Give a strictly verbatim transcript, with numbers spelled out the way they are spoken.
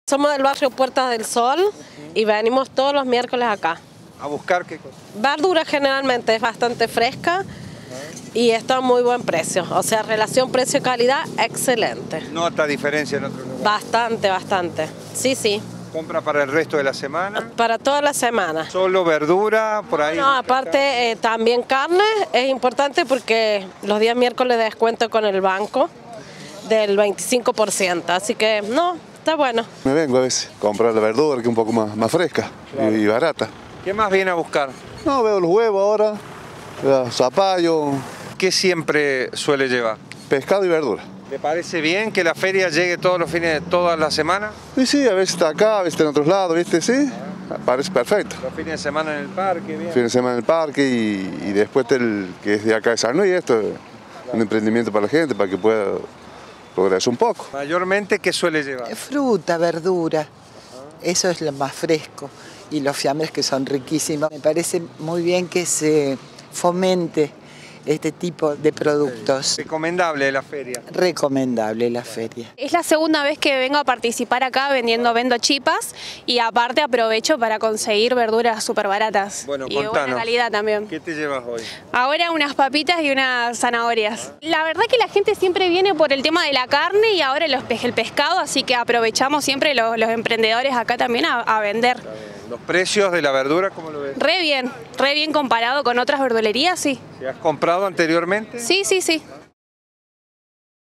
Somos del barrio Puertas del Sol y venimos todos los miércoles acá. ¿A buscar qué cosa? Verdura generalmente es bastante fresca y está a muy buen precio. O sea, relación precio-calidad, excelente. ¿Nota diferencia en otros lugares? Bastante, bastante. Sí, sí. ¿Compra para el resto de la semana? Para toda la semana. ¿Solo verdura por ahí? No, aparte eh, también carne es importante porque los días miércoles descuento con el banco del veinticinco por ciento. Así que no, está bueno. Me vengo a veces a comprar la verdura que es un poco más, más fresca, claro, y, y barata. ¿Qué más viene a buscar? No, veo los huevos ahora, los zapallos. ¿Qué siempre suele llevar? Pescado y verdura. ¿Le parece bien que la feria llegue todos los fines de todas las semanas? Sí, sí, a veces está acá, a veces está en otros lados, ¿viste? Sí, parece perfecto. Los fines de semana en el parque, bien. Fines de semana en el parque y, y después el que es de acá de San Luis, esto es un emprendimiento para la gente, para que pueda progresar un poco. Mayormente, ¿qué suele llevar? Fruta, verdura, eso es lo más fresco. Y los fiambres que son riquísimos. Me parece muy bien que se fomente este tipo de productos. Recomendable la feria. Recomendable la feria. Es la segunda vez que vengo a participar acá vendiendo vendo chipas y aparte aprovecho para conseguir verduras súper baratas. Bueno, y de contanos, buena calidad también. ¿Qué te llevas hoy? Ahora unas papitas y unas zanahorias. La verdad que la gente siempre viene por el tema de la carne y ahora los, el pescado, así que aprovechamos siempre los, los emprendedores acá también a, a vender. ¿Los precios de la verdura cómo lo ves? Re bien, re bien comparado con otras verdulerías, sí. ¿Te has comprado anteriormente? Sí, sí, sí.